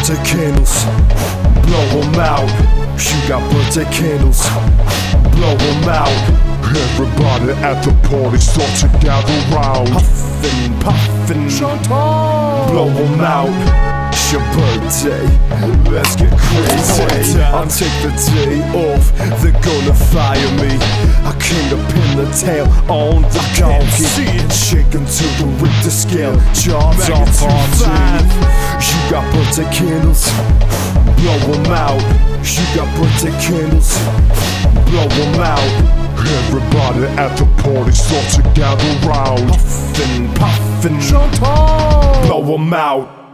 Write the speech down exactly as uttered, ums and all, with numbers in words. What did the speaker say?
birthday candles, blow them out. You got birthday candles, blow them out. Everybody at the party start to gather round. Puffin', puffin', Chantal, blow them out. It's your birthday, let's get crazy. I'll take the day off, they're gonna fire me. I came to pin the tail on the donkey, shaking to the Richter scale, jobs on party. You got birthday candles, blow them out. You got birthday candles, blow them out. everybody at the party start to gather round. Puffin', puffin', Chantal, blow them out.